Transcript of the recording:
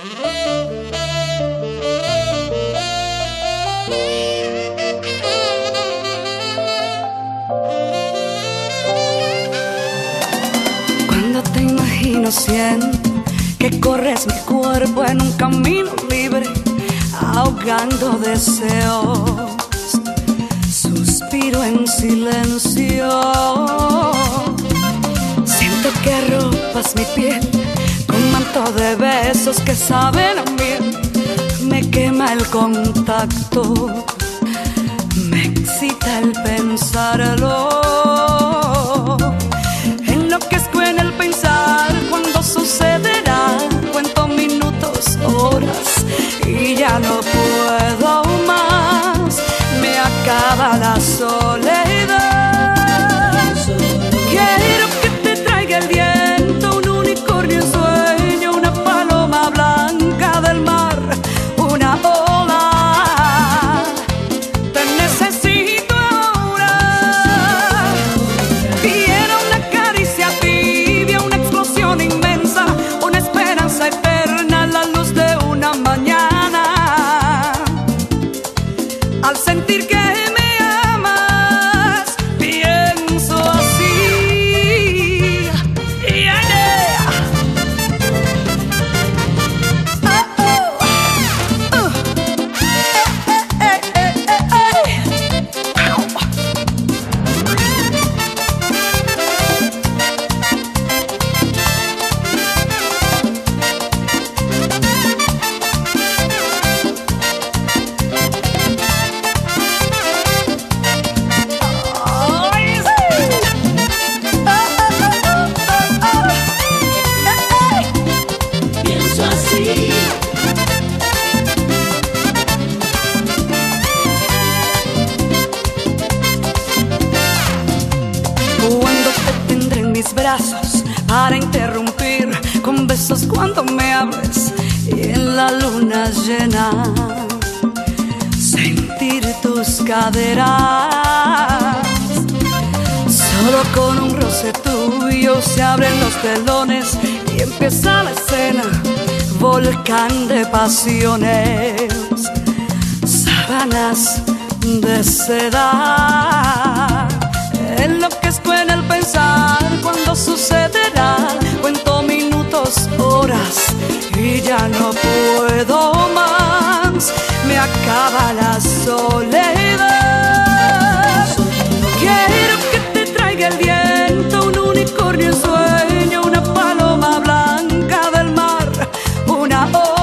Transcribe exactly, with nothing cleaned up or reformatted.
Cuando te imagino siento que corres mi cuerpo en un camino libre, ahogando deseos. Suspiro en silencio. Siento que arropas mi piel con manto de besos que saben a miel. Me quema el contacto, me excita el pensarlo. Enloquezco en el pensar cuando sucederá. Cuento minutos, horas y ya no puedo más. Me acaba la soledad. Quiero que te traiga el viento, un unicornio en sueño, una paloma blanca del mar, una ola. Te necesito ahora. Quiero una caricia tibia, una explosión inmensa, una esperanza eterna, la luz de una mañana. Al sentir que me amas, pienso así. Yeah, yeah. Oh, oh. Uh. Eh, eh, eh, eh, eh. Ay, sí. Oh, oh, oh, oh, oh. Eh, eh. Pienso así. Cuando te tendré en mis brazos para interrumpir con besos cuando me hables y en la luna llena sentir tus caderas. Solo con un roce tuyo se abren los telones y empieza la escena, volcán de pasiones, sábanas de seda. Enloquezco en el pensar cuando sucederá. Cuento minutos, horas y ya no puedo más. Me acaba la soledad. Quiero que te traiga el viento, un unicornio en sueño, una paloma blanca del mar, una